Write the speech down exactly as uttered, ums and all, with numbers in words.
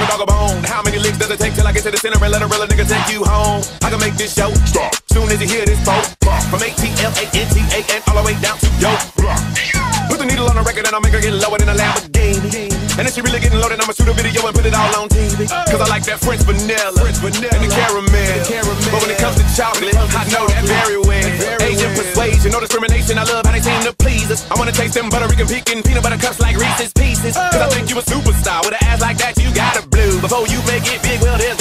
a dog a bone. How many licks does it take till I get to the center and let a real nigga take you home? I can make this show stop soon as you hear this boat. From A T L A N T A N all the way down to yo. Put the needle on the record and I'll make her get lower than a Lamborghini. And if she really getting loaded, I'ma shoot a video and put it all on T V. Cause I like that French vanilla, French vanilla and the caramel. But when it comes to chocolate, I know that very well. Asian persuasion, no discrimination, I love how they seem to please us. I wanna taste them Puerto Rican pecan peanut butter cups like Reese's Pieces. Cause I think you a superstar, with an ass like that you gotta blue. Before you make it big, well there's